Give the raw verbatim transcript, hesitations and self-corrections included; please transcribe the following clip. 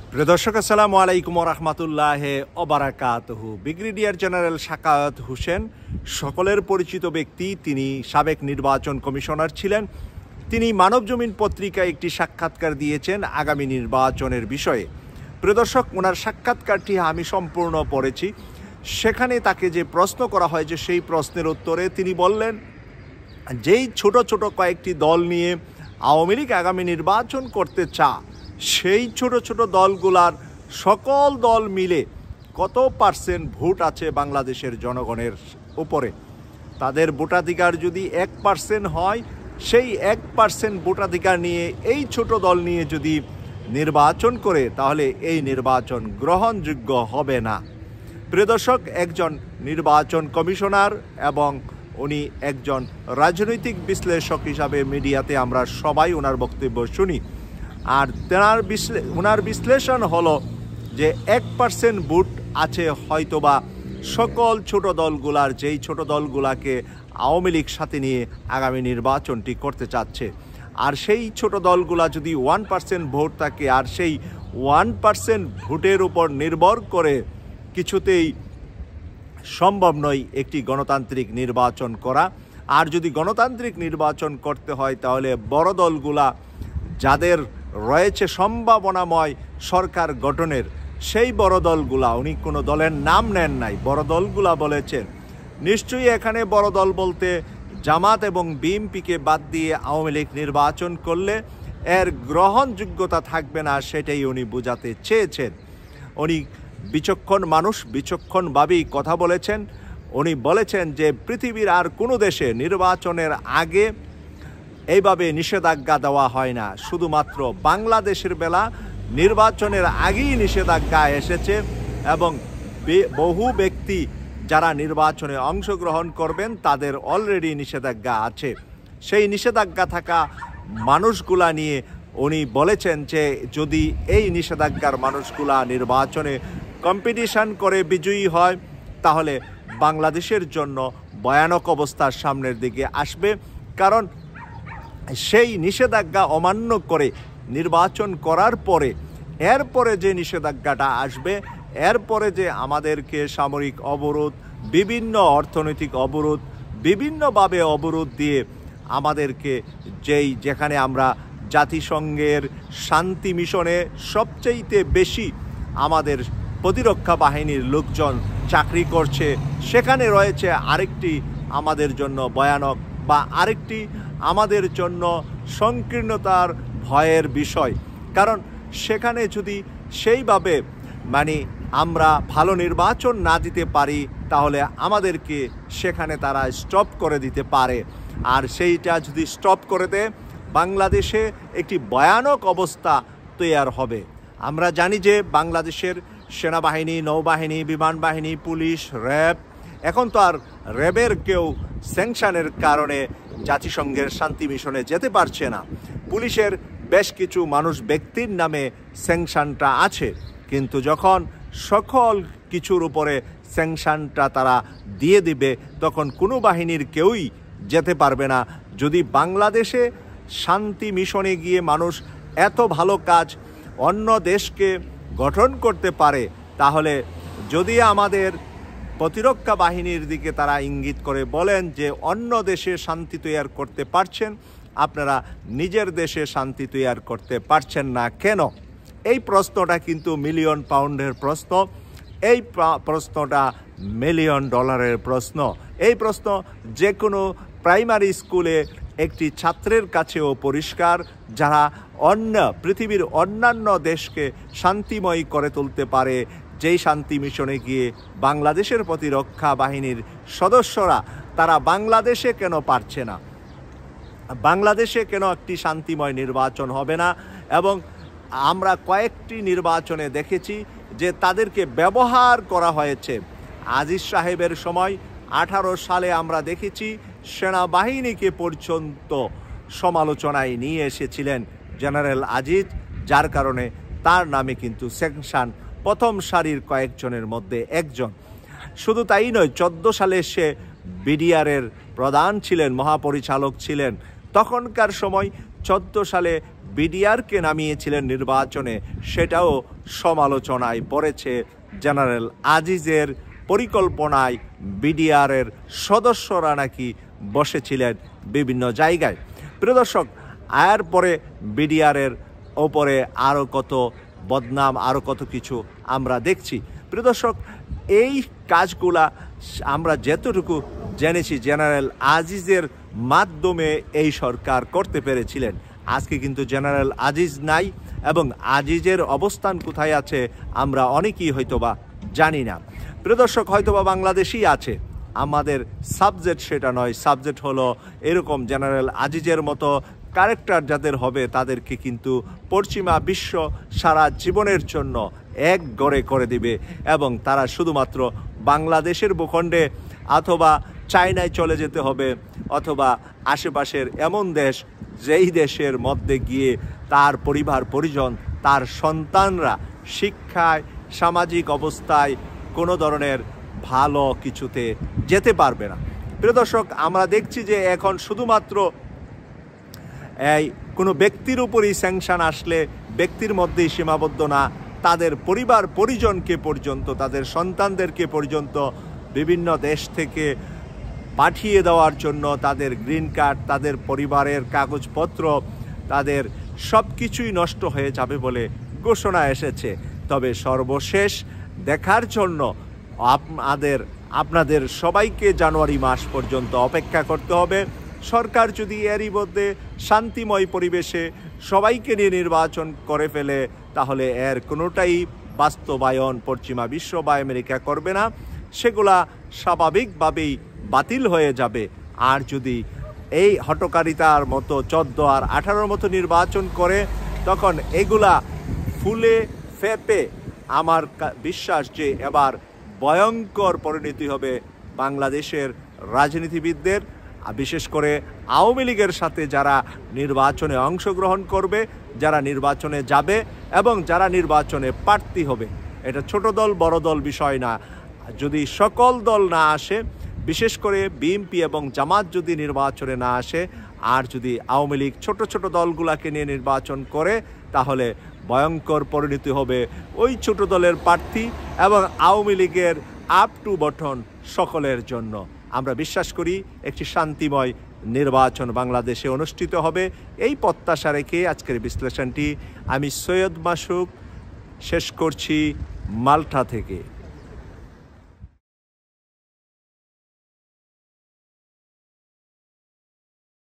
প্রিয় দর্শক, আসসালামু আলাইকুম ওয়া রাহমাতুল্লাহি ওয়া বারাকাতুহু। ব্রিগেডিয়ার জেনারেল শাকাওয়াত হোসেন সকলের পরিচিত ব্যক্তি। তিনি সাবেক নির্বাচন কমিশনার ছিলেন। তিনি মানবজমিন পত্রিকায় একটি সাক্ষাৎকার দিয়েছেন আগামী নির্বাচনের বিষয়ে। প্রিয় দর্শক, ওনার সাক্ষাৎকারটি আমি সম্পূর্ণ পড়েছি। সেখানে তাকে যে প্রশ্ন করা হয়, যে সেই প্রশ্নের উত্তরে তিনি বললেন, যেই ছোট ছোট কয়েকটি দল নিয়ে আওয়ামী লীগ আগামী নির্বাচন করতে চা, সেই ছোট ছোট দলগুলার সকল দল মিলে কত পার্সেন্ট ভোট আছে বাংলাদেশের জনগণের উপরে। তাদের ভোটাধিকার যদি এক পার্সেন্ট হয়, সেই এক পার্সেন্ট ভোটাধিকার নিয়ে এই ছোট দল নিয়ে যদি নির্বাচন করে, তাহলে এই নির্বাচন গ্রহণযোগ্য হবে না। প্রিয় দর্শক, একজন নির্বাচন কমিশনার এবং উনি একজন রাজনৈতিক বিশ্লেষক হিসাবে মিডিয়াতে আমরা সবাই ওনার বক্তব্য শুনি। আর তেনার বিশ্লে ওনার বিশ্লেষণ হলো যে এক পার্সেন্ট ভোট আছে হয়তোবা সকল ছোট দলগুলার, যেই ছোট দলগুলাকে আওয়ামী লীগ সাথে নিয়ে আগামী নির্বাচনটি করতে চাচ্ছে। আর সেই ছোট দলগুলা যদি ওয়ান পার্সেন্ট ভোট থাকে, আর সেই ওয়ান পার্সেন্ট ভোটের উপর নির্ভর করে কিছুতেই সম্ভব নয় একটি গণতান্ত্রিক নির্বাচন করা। আর যদি গণতান্ত্রিক নির্বাচন করতে হয়, তাহলে বড় দলগুলা যাদের রয়েছে সম্ভাবনাময় সরকার গঠনের, সেই বড় দলগুলা, উনি কোনো দলের নাম নেন নাই, বড় দলগুলা বলেছেন। নিশ্চয়ই এখানে বড় দল বলতে জামাত এবং বিএনপিকে বাদ দিয়ে আওয়ামী লীগ নির্বাচন করলে এর গ্রহণযোগ্যতা থাকবে না, সেটাই উনি বোঝাতে চেয়েছেন। উনি বিচক্ষণ মানুষ, বিচক্ষণভাবেই কথা বলেছেন। উনি বলেছেন যে পৃথিবীর আর কোনো দেশে নির্বাচনের আগে এইভাবে নিষেধাজ্ঞা দেওয়া হয় না, শুধুমাত্র বাংলাদেশের বেলা নির্বাচনের আগেই নিষেধাজ্ঞা এসেছে এবং বহু ব্যক্তি যারা নির্বাচনে অংশগ্রহণ করবেন তাদের অলরেডি নিষেধাজ্ঞা আছে। সেই নিষেধাজ্ঞা থাকা মানুষগুলা নিয়ে উনি বলেছেন যে যদি এই নিষেধাজ্ঞার মানুষগুলা নির্বাচনে কম্পিটিশন করে বিজয়ী হয়, তাহলে বাংলাদেশের জন্য ভয়ানক অবস্থার সামনের দিকে আসবে। কারণ সেই নিষেধাজ্ঞা অমান্য করে নির্বাচন করার পরে এরপরে যে নিষেধাজ্ঞাটা আসবে, এরপরে যে আমাদেরকে সামরিক অবরোধ, বিভিন্ন অর্থনৈতিক অবরোধ, বিভিন্নভাবে অবরোধ দিয়ে আমাদেরকে যেই যেখানে আমরা জাতিসংঘের শান্তি মিশনে সবচেয়ে বেশি আমাদের প্রতিরক্ষা বাহিনীর লোকজন চাকরি করছে, সেখানে রয়েছে আরেকটি আমাদের জন্য ভয়ানক বা আরেকটি আমাদের জন্য সংকীর্ণতার ভয়ের বিষয়। কারণ সেখানে যদি সেইভাবে মানে আমরা ভালো নির্বাচন না দিতে পারি, তাহলে আমাদেরকে সেখানে তারা স্টপ করে দিতে পারে। আর সেইটা যদি স্টপ করে দেয়, বাংলাদেশে একটি ভয়ানক অবস্থা তৈরি হবে। আমরা জানি যে বাংলাদেশের সেনাবাহিনী, নৌবাহিনী, বিমান বাহিনী, পুলিশ, র্যাব, এখন তো আর র্যাবের কেউ স্যাংশনের কারণে জাতিসংঘের শান্তি মিশনে যেতে পারছে না। পুলিশের বেশ কিছু মানুষ ব্যক্তির নামে স্যাংশনটা আছে, কিন্তু যখন সকল কিছুর উপরে স্যাংশনটা তারা দিয়ে দিবে, তখন কোনো বাহিনীর কেউই যেতে পারবে না। যদি বাংলাদেশে শান্তি মিশনে গিয়ে মানুষ এত ভালো কাজ অন্য দেশকে গঠন করতে পারে, তাহলে যদি আমাদের প্রতিরক্ষা বাহিনীর দিকে তারা ইঙ্গিত করে বলেন যে অন্য দেশে শান্তি তৈরি করতে পারছেন, আপনারা নিজের দেশে শান্তি তৈরি করতে পারছেন না কেন? এই প্রশ্নটা কিন্তু মিলিয়ন পাউন্ডের প্রশ্ন, এই প্রশ্নটা মিলিয়ন ডলারের প্রশ্ন। এই প্রশ্ন যে কোনো প্রাইমারি স্কুলে একটি ছাত্রের কাছেও পরিষ্কার, যারা অন্য পৃথিবীর অন্যান্য দেশকে শান্তিময় করে তুলতে পারে, যেই শান্তি মিশনে গিয়ে বাংলাদেশের প্রতিরক্ষা বাহিনীর সদস্যরা তারা বাংলাদেশে কেন পারছে না, বাংলাদেশে কেন একটি শান্তিময় নির্বাচন হবে না। এবং আমরা কয়েকটি নির্বাচনে দেখেছি যে তাদেরকে ব্যবহার করা হয়েছে। আজিজ সাহেবের সময় আঠারো সালে আমরা দেখেছি সেনাবাহিনীকে পর্যন্ত সমালোচনায় নিয়ে এসেছিলেন জেনারেল আজিজ, যার কারণে তার নামে কিন্তু স্যাংশন প্রথম সারির কয়েকজনের মধ্যে একজন। শুধু তাই নয়, চোদ্দ সালে সে বিডিআরের প্রধান ছিলেন, মহাপরিচালক ছিলেন। তখনকার সময় চোদ্দ সালে বিডিআরকে নামিয়েছিলেন নির্বাচনে, সেটাও সমালোচনায় পড়েছে। জেনারেল আজিজের পরিকল্পনায় বিডিআরের সদস্যরা নাকি বসেছিলেন বিভিন্ন জায়গায়। প্রিয় দর্শক, এর পরে বিডিআরের ওপরে আরও কত বদনাম, আরও কত কিছু আমরা দেখছি। প্রিয় দর্শক, এই কাজগুলা আমরা যতটুকু জেনেছি জেনারেল আজিজের মাধ্যমে এই সরকার করতে পেরেছিলেন। আজকে কিন্তু জেনারেল আজিজ নাই, এবং আজিজের অবস্থান কোথায় আছে আমরা অনেকেই হয়তোবা জানি না। প্রিয় দর্শক, হয়তোবা বাংলাদেশই আছে, আমাদের সাবজেক্ট সেটা নয়। সাবজেক্ট হলো এরকম জেনারেল আজিজের মতো ক্যারেক্টার যাদের হবে তাদেরকে কিন্তু পশ্চিমা বিশ্ব সারা জীবনের জন্য এক গড়ে করে দিবে, এবং তারা শুধুমাত্র বাংলাদেশের ভূখণ্ডে অথবা চায়নায় চলে যেতে হবে, অথবা আশেপাশের এমন দেশ যেই দেশের মধ্যে গিয়ে তার পরিবার পরিজন, তার সন্তানরা শিক্ষায়, সামাজিক অবস্থায় কোনো ধরনের ভালো কিছুতে যেতে পারবে না। প্রিয় দর্শক, আমরা দেখছি যে এখন শুধুমাত্র এই কোনো ব্যক্তির উপরই স্যাংশন আসলে ব্যক্তির মধ্যেই সীমাবদ্ধ না, তাদের পরিবার পরিজনকে পর্যন্ত, তাদের সন্তানদেরকে পর্যন্ত বিভিন্ন দেশ থেকে পাঠিয়ে দেওয়ার জন্য তাদের গ্রিন কার্ড, তাদের পরিবারের কাগজপত্র, তাদের সব কিছুই নষ্ট হয়ে যাবে বলে ঘোষণা এসেছে। তবে সর্বশেষ দেখার জন্য আপনাদের আপনাদের সবাইকে জানুয়ারি মাস পর্যন্ত অপেক্ষা করতে হবে। সরকার যদি এরই মধ্যে শান্তিময় পরিবেশে সবাইকে নিয়ে নির্বাচন করে ফেলে, তাহলে এর কোনোটাই বাস্তবায়ন পশ্চিমা বিশ্ব বা আমেরিকা করবে না, সেগুলা স্বাভাবিকভাবেই বাতিল হয়ে যাবে। আর যদি এই হটকারিতার মতো চোদ্দো আর আঠারোর মতো নির্বাচন করে, তখন এগুলা ফুলে ফেপে আমার বিশ্বাস যে এবার ভয়ঙ্কর পরিণতি হবে বাংলাদেশের রাজনীতিবিদদের, বিশেষ করে আওয়ামী লীগের সাথে যারা নির্বাচনে অংশগ্রহণ করবে, যারা নির্বাচনে যাবে এবং যারা নির্বাচনে প্রার্থী হবে। এটা ছোট দল বড় দল বিষয় না, যদি সকল দল না আসে, বিশেষ করে বিএনপি এবং জামাত যদি নির্বাচনে না আসে, আর যদি আওয়ামী লীগ ছোট ছোট দলগুলোকে নিয়ে নির্বাচন করে, তাহলে ভয়ঙ্কর পরিণতি হবে ওই ছোট দলের প্রার্থী এবং আওয়ামী লীগের আপ টু বটন সকলের জন্য। আমরা বিশ্বাস করি একটি শান্তিময় নির্বাচন বাংলাদেশে অনুষ্ঠিত হবে, এই প্রত্যাশা রেখে আজকের বিশ্লেষণটি আমি সৈয়দ মাসুক শেষ করছি মাল্টা থেকে।